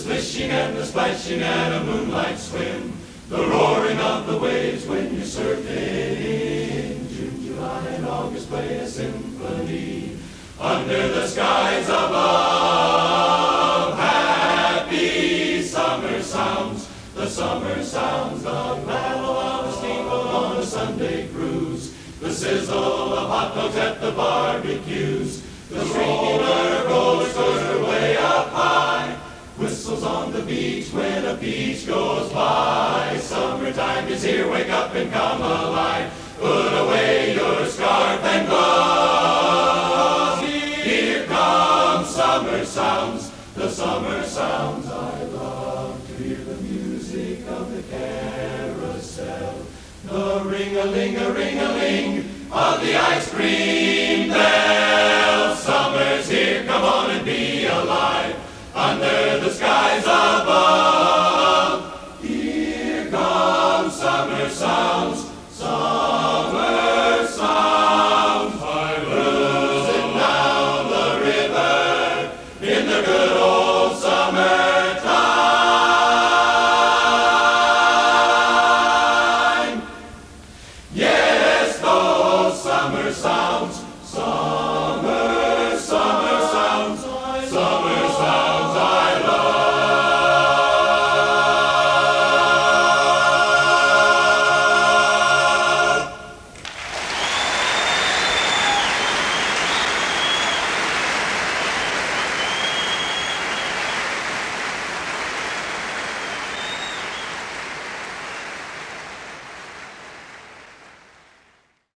swishing and the splashing and a moonlight swim, the roaring of the waves when you're surfing. June, July, and August play a symphony under the skies above. Happy summer sounds, the summer sounds, the paddle of a steamboat on a Sunday cruise, the sizzle of hot dogs at the barbecues, the roller coaster way up high, whistles on the beach when a beach goes by. Summertime is here, wake up and come alive. Put away your scarf and gloves. Here come summer sounds, the summer sounds. I love to hear the music of the carousel, the ring-a-ling-a-ring-a-ling of the ice cream bell. Summer's here, come on and be alive under the skies of